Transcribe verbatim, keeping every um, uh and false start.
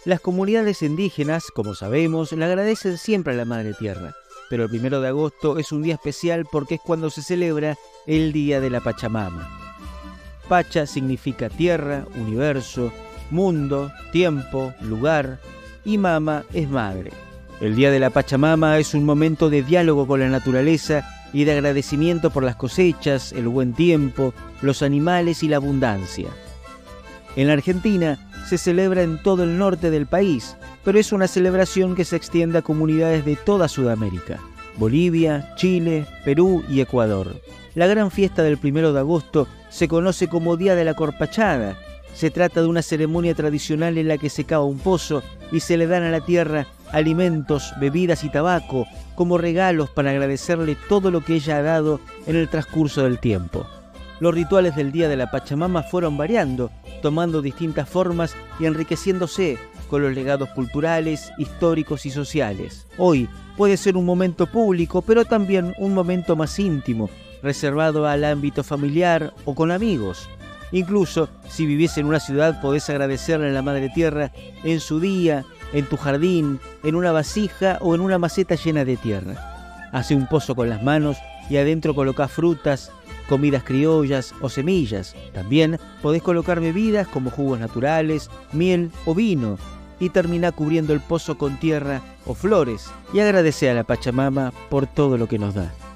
Las comunidades indígenas, como sabemos, le agradecen siempre a la Madre Tierra, pero el primero de agosto es un día especial porque es cuando se celebra el Día de la Pachamama. Pacha significa tierra, universo, mundo, tiempo, lugar, y mama es madre. El Día de la Pachamama es un momento de diálogo con la naturaleza y de agradecimiento por las cosechas, el buen tiempo, los animales y la abundancia. En la Argentina se celebra en todo el norte del país, pero es una celebración que se extiende a comunidades de toda Sudamérica: Bolivia, Chile, Perú y Ecuador. La gran fiesta del primero de agosto se conoce como Día de la Corpachada. Se trata de una ceremonia tradicional en la que se cava un pozo y se le dan a la tierra alimentos, bebidas y tabaco como regalos para agradecerle todo lo que ella ha dado en el transcurso del tiempo. Los rituales del Día de la Pachamama fueron variando, tomando distintas formas y enriqueciéndose con los legados culturales, históricos y sociales. Hoy puede ser un momento público, pero también un momento más íntimo, reservado al ámbito familiar o con amigos. Incluso si vivís en una ciudad, podés agradecerle a la Madre Tierra en su día, en tu jardín, en una vasija o en una maceta llena de tierra. Hacé un pozo con las manos y adentro colocá frutas, comidas criollas o semillas. También podés colocar bebidas como jugos naturales, miel o vino y terminá cubriendo el pozo con tierra o flores y agradecé a la Pachamama por todo lo que nos da.